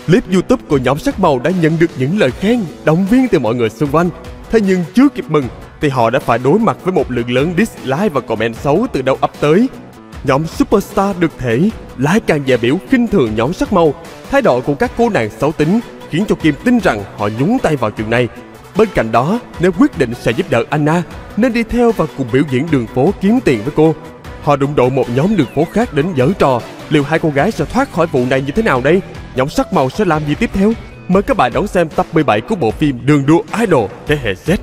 Clip YouTube của nhóm Sắc Màu đã nhận được những lời khen, động viên từ mọi người xung quanh. Thế nhưng chưa kịp mừng thì họ đã phải đối mặt với một lượng lớn dislike và comment xấu từ đâu ập tới. Nhóm Superstar được thể lại càng dè biểu khinh thường nhóm Sắc Màu. Thái độ của các cô nàng xấu tính khiến cho Kim tin rằng họ nhúng tay vào chuyện này. Bên cạnh đó, nếu quyết định sẽ giúp đỡ Anna nên đi theo và cùng biểu diễn đường phố kiếm tiền với cô. Họ đụng độ một nhóm đường phố khác đến giở trò. Liệu hai cô gái sẽ thoát khỏi vụ này như thế nào đây? Nhóm Sắc Màu sẽ làm gì tiếp theo? Mời các bạn đón xem tập 17 của bộ phim Đường đua idol thế hệ Z.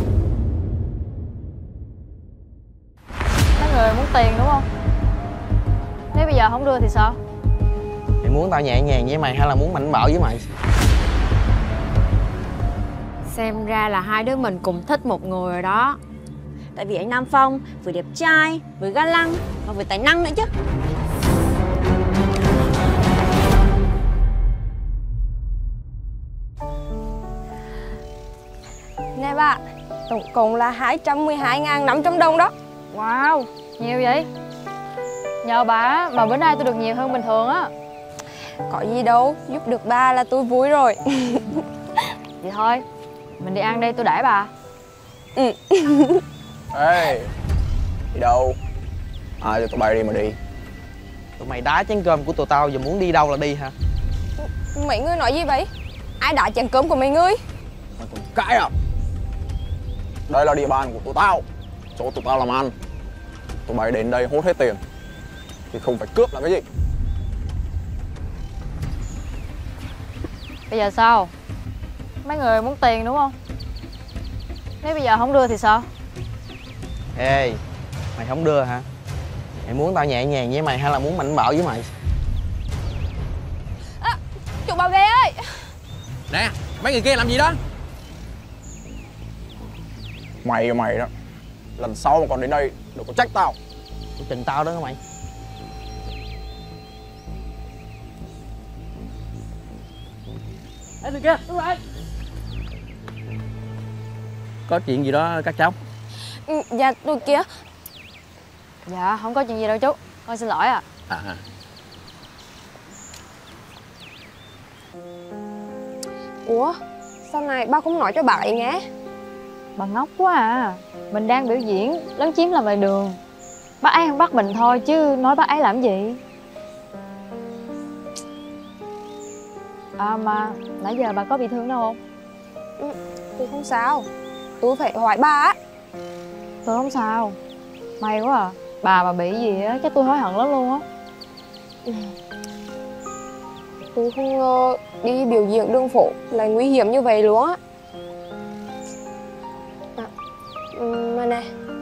Mấy người muốn tiền đúng không? Nếu bây giờ không đưa thì sao? Mày muốn tao nhẹ nhàng với mày hay là muốn mạnh bạo với mày? Xem ra là hai đứa mình cùng thích một người rồi đó. Tại vì anh Nam Phong vừa đẹp trai, vừa ga lăng, và vừa tài năng nữa chứ. Nè bà, tổng cộng là 212.500 đồng đó. Wow, nhiều vậy? Nhờ bà mà bữa nay tôi được nhiều hơn bình thường á. Có gì đâu, giúp được bà là tôi vui rồi. Vậy thôi, mình đi ăn đây tôi đãi bà. Ừ. Ê, đi đâu? Cho tụi bay đi mà đi. Tụi mày đá chén cơm của tụi tao giờ muốn đi đâu là đi hả? Mấy người nói gì vậy? Ai đá chén cơm của mấy người? Mày còn cãi à? Đây là địa bàn của tụi tao, chỗ tụi tao làm ăn. Tụi bay đến đây hốt hết tiền thì không phải cướp là cái gì. Bây giờ sao? Mấy người muốn tiền đúng không? Nếu bây giờ không đưa thì sao? Ê, mày không đưa hả? Mày muốn tao nhẹ nhàng với mày hay là muốn mạnh bạo với mày? Chủ bảo vệ ơi! Nè, mấy người kia làm gì đó? Mày đó, lần sau mà còn đến đây đừng có trách tao. Tôi chừng tao đó mày. Ê, thằng kia, đứng lại. Có chuyện gì đó các cháu? Dạ, tôi kia. Dạ, không có chuyện gì đâu chú. Con xin lỗi à. Ủa, sao này ba không nói cho bà ấy nghe? Bà ngốc quá à. Mình đang biểu diễn, lấn chiếm làm ngoài đường. Bác ấy không bắt mình thôi chứ nói bác ấy làm gì. À mà, nãy giờ bà có bị thương đâu không? Tôi không sao. Tôi phải hỏi bà á. Tôi không sao. May quá à. Bà mà bị gì á, chắc tôi hối hận lắm luôn á. Tôi không ngờ đi biểu diễn đường phố lại nguy hiểm như vậy luôn á. Mà nè,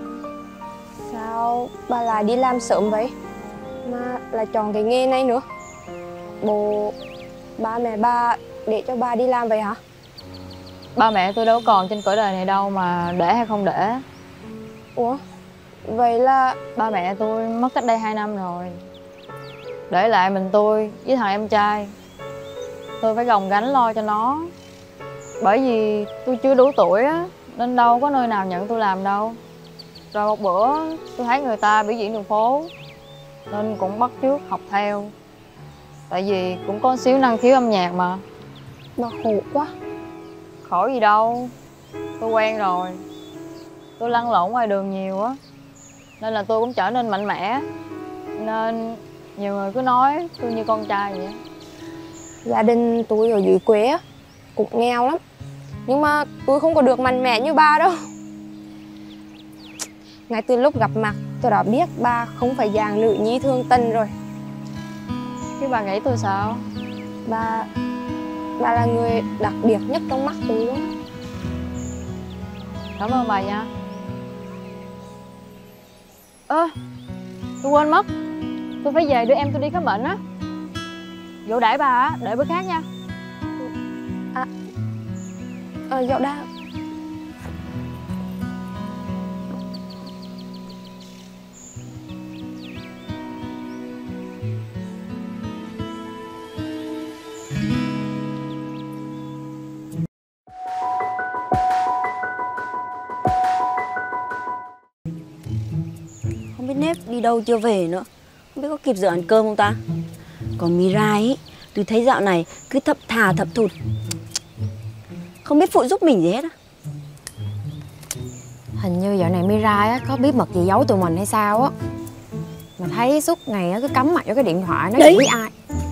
sao bà lại đi làm sớm vậy? Mà lại chọn cái nghề này nữa. Bộ ba mẹ bà để cho bà đi làm vậy hả? Ba mẹ tôi đâu còn trên cõi đời này đâu mà để hay không để. Ủa, vậy là ba mẹ tôi mất cách đây 2 năm rồi. Để lại mình tôi với thằng em trai. Tôi phải gồng gánh lo cho nó. Bởi vì tôi chưa đủ tuổi á, nên đâu có nơi nào nhận tôi làm đâu. Rồi một bữa tôi thấy người ta biểu diễn đường phố nên cũng bắt chước học theo. Tại vì cũng có xíu năng khiếu âm nhạc mà. bà khổ quá. Khổ gì đâu, tôi quen rồi. Tôi lăn lộn ngoài đường nhiều á, nên là tôi cũng trở nên mạnh mẽ. Nên nhiều người cứ nói tôi như con trai vậy. Gia đình tôi ở dưới quê á, cũng nghèo lắm. Nhưng mà tôi không có được mạnh mẽ như ba đâu. Ngay từ lúc gặp mặt tôi đã biết ba không phải dạng nữ nhi thương tình rồi. Chứ bà nghĩ tôi sao? Ba là người đặc biệt nhất trong mắt tôi luôn. Cảm ơn bà nha. Tôi quên mất. Tôi phải về đưa em tôi đi khám bệnh á. Dỗ đãi bà á, đợi bữa khác nha. Dạo đã. Không biết Nếp đi đâu chưa về nữa. Không biết có kịp giờ ăn cơm không ta. Còn Mirai ấy, Tôi thấy dạo này cứ thập thà thập thụt, không biết phụ giúp mình gì hết á. Hình như dạo này Mirai á có bí mật gì giấu tụi mình hay sao á. Mà thấy suốt ngày á cứ cắm mặt vô cái điện thoại nói chuyện với ai.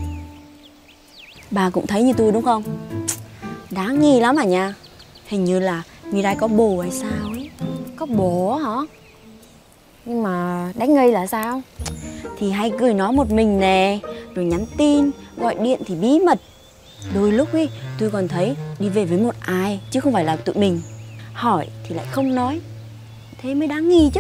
Bà cũng thấy như tôi đúng không? Đáng nghi lắm à nha. Hình như là Mirai có bồ hay sao ấy. Có bồ hả? Nhưng mà đáng nghi là sao? Thì hay cười nói một mình nè, rồi nhắn tin, gọi điện thì bí mật. Đôi lúc ấy tôi còn thấy đi về với một ai chứ không phải là tụi mình. Hỏi thì lại không nói. Thế mới đáng nghi chứ.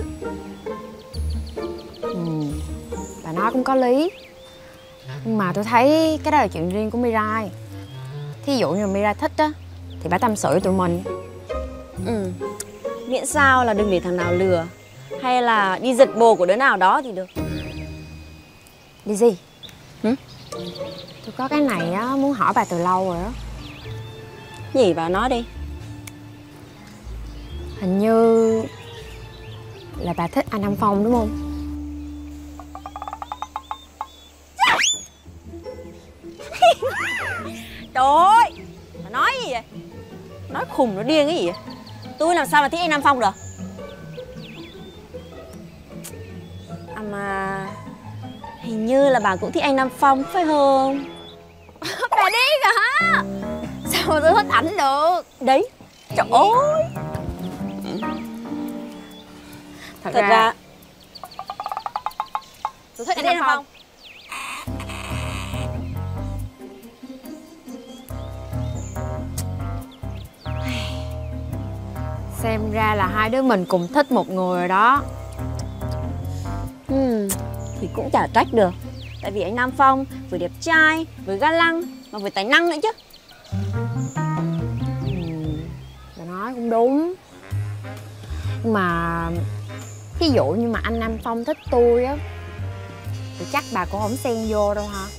Bà nói cũng có lý. Nhưng mà tôi thấy cái đó là chuyện riêng của Mirai. Thí dụ như Mirai thích á thì bà tâm sự với tụi mình. Miễn sao là đừng để thằng nào lừa, hay là đi giật bồ của đứa nào đó thì được. Đi gì? Hử? Tôi có cái này á muốn hỏi bà từ lâu rồi đó. Gì bà nói đi. Hình như là bà thích anh Nam Phong đúng không? Trời ơi, bà nói gì vậy? Nói khùng nó điên cái gì vậy? Tôi làm sao mà thích anh Nam Phong được? À mà hình như là bà cũng thích anh Nam Phong phải không? Bà điên hả? Sao mà tôi thích ảnh được? Đấy, trời ơi. Thật ra tôi thích anh anh Nam Nam Phong. Phong. Xem ra là hai đứa mình cùng thích một người rồi đó. Thì cũng chả trách được. Tại vì anh Nam Phong vừa đẹp trai, vừa ga lăng, mà vừa tài năng nữa chứ. Bà nói cũng đúng. Nhưng mà ví dụ như mà anh Nam Phong thích tôi á thì chắc bà cũng không xen vô đâu hả?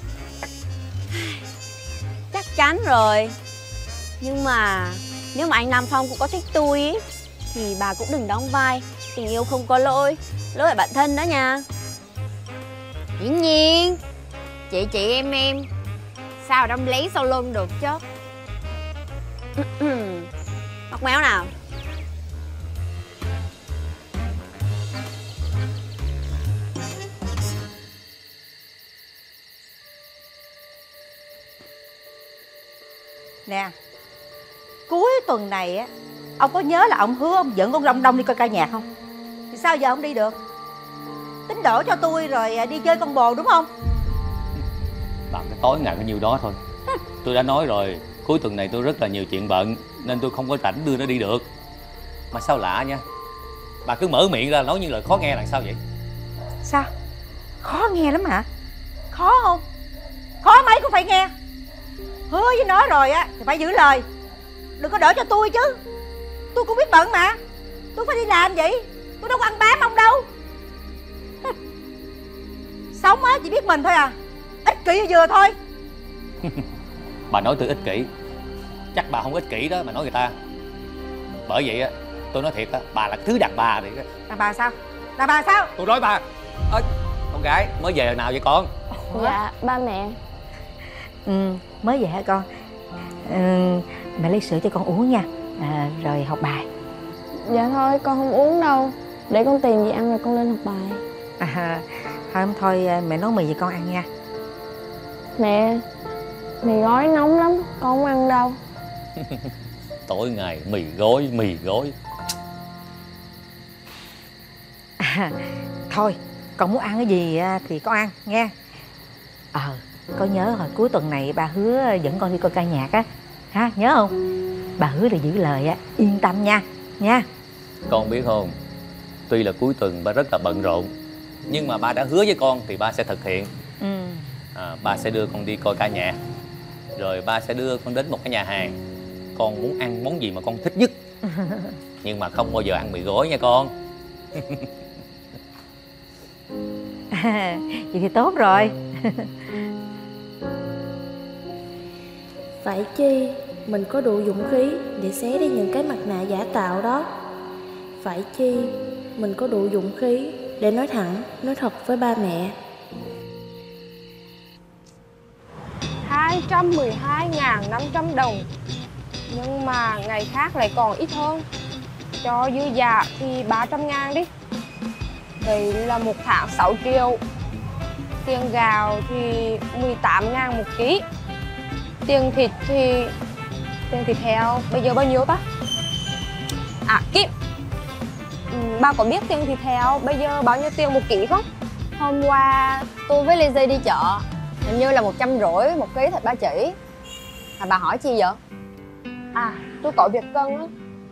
Chắc chắn rồi. Nhưng mà nếu mà anh Nam Phong cũng có thích tôi ý, thì bà cũng đừng đóng vai tình yêu không có lỗi, lỗi ở bản thân đó nha. Dĩ nhiên. Chị em sao đâm lén sau lưng được chứ. Móc méo nào. Nè, cuối tuần này á, ông có nhớ là ông hứa ông dẫn con Đông Đông đi coi ca nhạc không? Thì sao giờ ông đi được? Tính đổ cho tôi rồi đi chơi con bồ đúng không? Bạn cái tối ngày có nhiêu đó thôi. Tôi đã nói rồi, cuối tuần này tôi rất là nhiều chuyện bận nên tôi không có rảnh đưa nó đi được. Mà sao lạ nha, bà cứ mở miệng ra nói những lời khó nghe là sao vậy? Sao? Khó nghe lắm hả? Khó không? Khó mấy cũng phải nghe. Hứa với nó rồi á thì phải giữ lời. Đừng có đổ cho tôi chứ. Tôi cũng biết bận mà. Tôi phải đi làm vậy. Tôi đâu có ăn bám ông đâu. Sống á chỉ biết mình thôi à. Ích kỷ vừa thôi. Bà nói tôi ích kỷ, chắc bà không ích kỷ đó mà nói người ta. Bởi vậy á, tôi nói thiệt á, bà là thứ đàn bà thì. Đàn bà sao? Đàn bà sao? Tôi nói bà. Con gái mới về hồi nào vậy con? Dạ ba mẹ. Mới về hả con? Mẹ lấy sữa cho con uống nha. Rồi học bài. Dạ thôi con không uống đâu. Để con tìm gì ăn rồi con lên học bài. Thôi mẹ nấu mì cho con ăn nha. Mẹ, mì gói nóng lắm, con không ăn đâu. Tối ngày mì gói. Thôi con muốn ăn cái gì thì con ăn nghe. Có nhớ hồi cuối tuần này ba hứa dẫn con đi coi ca nhạc á ha, nhớ không? Bà hứa là giữ lời á, yên tâm nha. Con biết không, tuy là cuối tuần ba rất là bận rộn, nhưng mà ba đã hứa với con thì ba sẽ thực hiện. Ba sẽ đưa con đi coi ca nhạc, rồi ba sẽ đưa con đến một cái nhà hàng. Con muốn ăn món gì mà con thích nhất, nhưng mà không bao giờ ăn mì gói nha con. Vậy thì tốt rồi. Phải chi mình có đủ dũng khí để xé đi những cái mặt nạ giả tạo đó. Phải chi mình có đủ dũng khí để nói thẳng, nói thật với ba mẹ. 212.500 đồng. Nhưng mà ngày khác lại còn ít hơn. Cho dư giả thì 300.000 đi. Vậy là một tháng 6 triệu. Tiền gạo thì 18.000 một ký. Tiền thịt heo bây giờ bao nhiêu ta? À Kim, bà có biết tiền thịt heo bây giờ bao nhiêu tiền một ký không? Hôm qua tôi với Lizzy đi chợ, hình như là 150 một ký thịt ba chỉ. Mà bà hỏi chi vậy? À, tôi có việc cần á.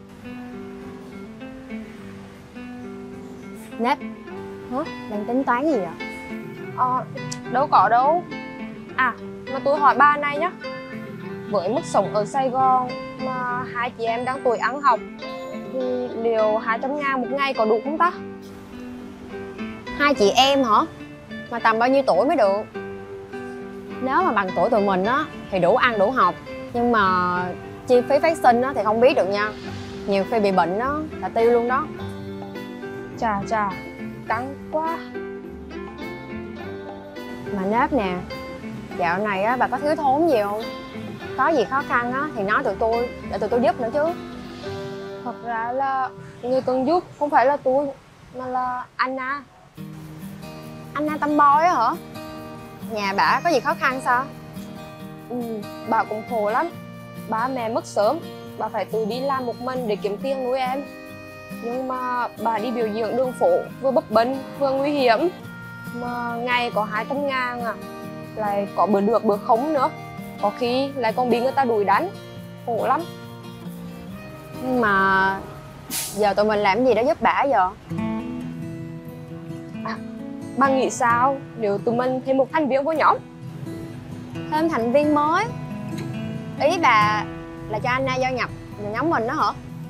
Nếp, đang tính toán gì vậy? Đâu có đâu. À, mà tôi hỏi bà này nhá. Với mức sống ở Sài Gòn mà hai chị em đang tuổi ăn học thì liệu 200.000 một ngày có đủ không ta? Hai chị em hả? Mà tầm bao nhiêu tuổi mới được? Nếu mà bằng tuổi tụi mình á thì đủ ăn đủ học. Nhưng mà chi phí phát sinh á thì không biết được nha. Nhiều khi bị bệnh á là tiêu luôn đó. Chà, căng quá. Mà Nếp nè, dạo này á bà có thiếu thốn gì không? Có gì khó khăn á thì nói tụi tôi để tụi tôi giúp nữa chứ. Thật ra là người cần giúp không phải là tôi mà là Anna. Anna Tomboy á hả? Nhà bà có gì khó khăn sao? Bà cũng khổ lắm. Ba mẹ mất sớm, bà phải tự đi làm một mình để kiếm tiền nuôi em. Nhưng mà bà đi biểu diễn đường phố vừa bấp bênh vừa nguy hiểm. Mà ngày có 200.000 à, lại có bữa được bữa không nữa. Có khi lại còn bị người ta đuổi đánh. Khổ lắm. Nhưng mà giờ tụi mình làm gì để giúp bả giờ? Bà nghĩ sao nếu tụi mình thêm một thành viên của nhóm? Thêm thành viên mới? Ý bà là cho Anna gia nhập vào nhóm mình đó hả?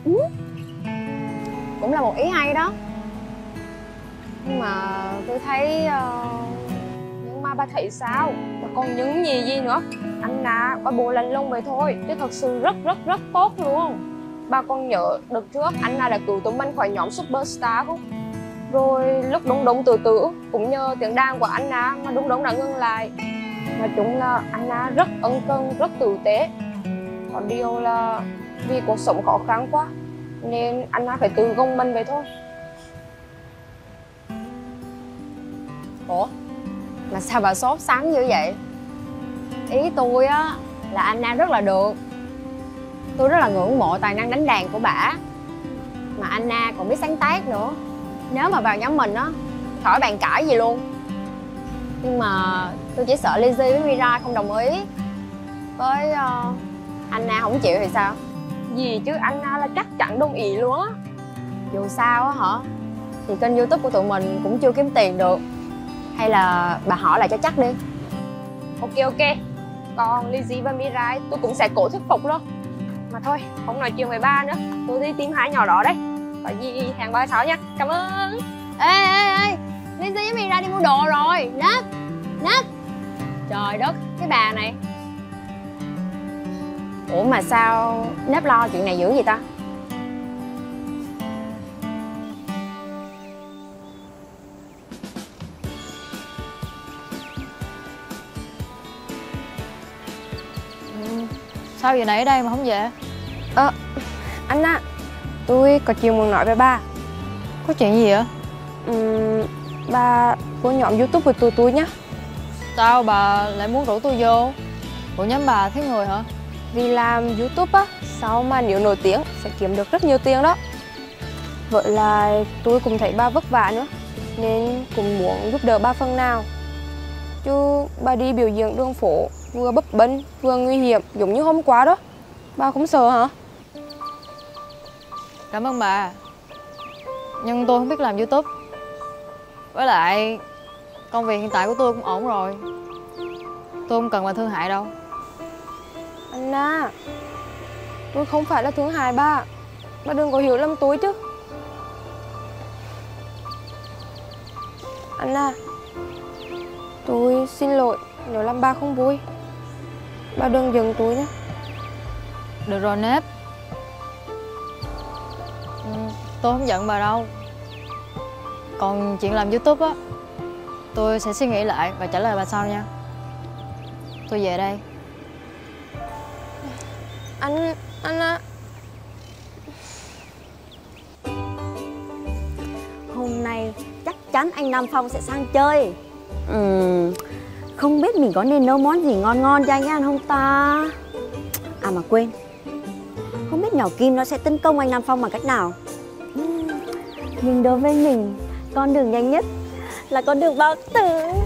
Cũng là một ý hay đó. Nhưng mà tôi thấy Nhưng mà bà thấy sao? Bà còn những gì nữa? Anna có bộ lạnh lùng vậy thôi chứ thật sự rất tốt luôn. Bà còn nhớ đợt trước Anna đã cứu tụi mình khỏi nhóm Superstar không? Rồi lúc Đúng Đúng tự tử cũng nhờ tiếng đàn của Anna mà Đúng Đúng đã ngừng lại. Nói chung là Anna rất ân cần, rất tử tế. Có điều là vì cuộc sống khó khăn quá nên Anna phải tự gồng mình vậy thôi. Ủa? Mà sao bà sốt sắng như vậy? Ý tôi á là Anna rất là được. Tôi rất là ngưỡng mộ tài năng đánh đàn của bả. Mà Anna còn biết sáng tác nữa. Nếu mà vào nhóm mình á, khỏi bàn cãi gì luôn. Nhưng mà tôi chỉ sợ Lizzy với Mira không đồng ý. Với Anna không chịu thì sao? Gì chứ Anna là chắc chắn đồng ý luôn á. Dù sao á hả, thì kênh YouTube của tụi mình cũng chưa kiếm tiền được. Hay là bà hỏi lại cho chắc đi. Ok. Còn Lizzy và Mirai tôi cũng sẽ cố thuyết phục luôn. Mà thôi, không nói chuyện với ba nữa. Tôi đi tìm hai nhỏ đó đây. Có gì hẹn ba sau nha. Cảm ơn. Ê Lizzy với Mira đi mua đồ rồi. Nếp. Trời đất, cái bà này. Ủa mà sao Nếp lo chuyện này dữ vậy ta? Sao giờ này ở đây mà không về? Anna, tôi có chuyện muốn nói với bà. Có chuyện gì vậy? Bà vô nhóm YouTube của tụi tôi nhé. Sao bà lại muốn rủ tôi vô? Ủa nhóm bà thiếu người hả? Vì làm YouTube á, sau mà nếu nổi tiếng sẽ kiếm được rất nhiều tiền đó. Vậy là tôi cũng thấy bà vất vả nữa nên cũng muốn giúp đỡ bà phần nào. Chứ bà đi biểu diễn đường phố vừa bấp bênh vừa nguy hiểm giống như hôm qua đó. Bà không sợ hả? Cảm ơn bà. Nhưng tôi không biết làm YouTube. Với lại công việc hiện tại của tôi cũng ổn rồi. Tôi không cần bà thương hại đâu. Anna, tôi không phải là thương hại bà. Bà đừng có hiểu lầm tôi chứ. Anna, tôi xin lỗi nếu làm bà không vui. Bà đừng giận tôi nhé. Được rồi Nếp. Tôi không giận bà đâu. Còn chuyện làm YouTube á, tôi sẽ suy nghĩ lại và trả lời bà sau nha. Tôi về đây. Anh á. Hôm nay chắc chắn anh Nam Phong sẽ sang chơi. Không biết mình có nên nấu món gì ngon ngon cho anh ăn không ta? À mà quên, không biết nhỏ Kim nó sẽ tấn công anh Nam Phong bằng cách nào. Nhưng đối với mình, con đường nhanh nhất là con đường bao tử.